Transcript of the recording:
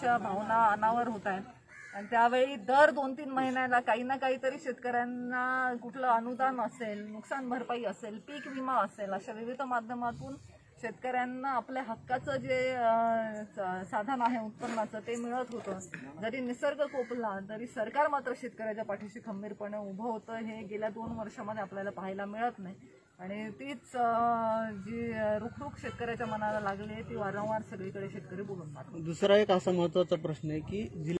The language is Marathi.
अशा भावना अनावर होत आहेत आणि त्यावेळी दर 2-3 महिन्याला काही ना काहीतरी शेतकऱ्यांना कुठलं अनुदान असेल, नुकसान भरपाई असेल, पीक विमा असेल, अशा विविध माध्यमातून शेतकऱ्यांना आपल्या हक्काचं जे साधन आहे उत्पन्नाचं ते मिळत होतं. जरी निसर्ग कोपला तरी सरकार मात्र शेतकऱ्याच्या पाठीशी खंबीरपणे उभं होतं. हे गेल्या 2 वर्षामध्ये आपल्याला पाहायला मिळत नाही आणि तीच जी रुखरुख शेतकऱ्याच्या मनाला लागली ती वारंवार सगळीकडे शेतकरी बोलून मारतात. दुसरा एक असा महत्त्वाचा प्रश्न आहे की